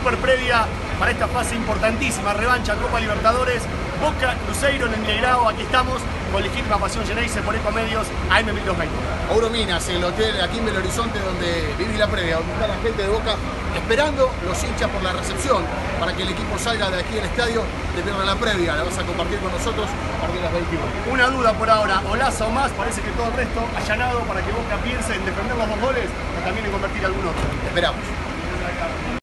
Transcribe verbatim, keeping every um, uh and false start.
super previa para esta fase importantísima, revancha Copa Libertadores, Boca Cruzeiro en el Mineirao. Aquí estamos con Legítima Pasión Geneise por Ecomedios A M mil doscientos veinte. Ouro Minas, el hotel aquí en Belo Horizonte donde viví la previa, donde está la gente de Boca esperando los hinchas por la recepción para que el equipo salga de aquí del estadio de pierda la previa. La vas a compartir con nosotros a partir de las veintiuno. Una duda por ahora, Olaza o más, parece que todo el resto allanado para que Boca piense en defender los dos goles o también en convertir algún otro. Esperamos.